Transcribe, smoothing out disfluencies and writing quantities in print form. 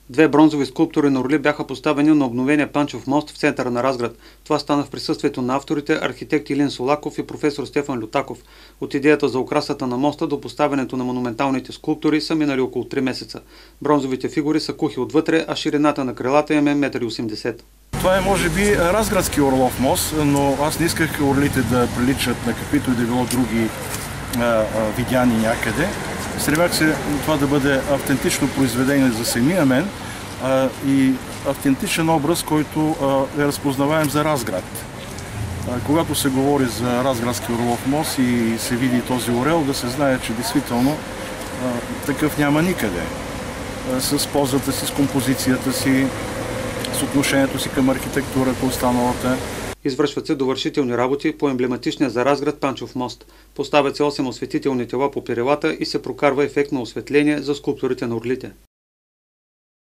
Две бронзови скулптури на орли бяха поставени на обновения Панчов мост в центъра на Разград. Това стана в присъствието на авторите, архитект Илин Солаков и професор Стефан Лютаков. От идеята за украсата на моста до поставянето на монументалните скулптури са минали около 3 месеца. Бронзовите фигури са кухи отвътре, а ширината на крилата им е 1,80 м. Това е може би Разградски Орлов мост, но аз не исках орлите да приличат на каквито и да било други видяни някъде. Стремях се това да бъде автентично произведение за самия мен и автентичен образ, който е разпознаваем за Разград. Когато се говори за Разградски Орлов мост и се види този орел, да се знае, че действително такъв няма никъде. С позата си, с композицията си, с отношението си към архитектурата, останалата. Извършват се довършителни работи по емблематичния за Разград Панчов мост. Поставят се 8 осветителни тела по перилата и се прокарва ефект на осветление за скулптурите на орлите.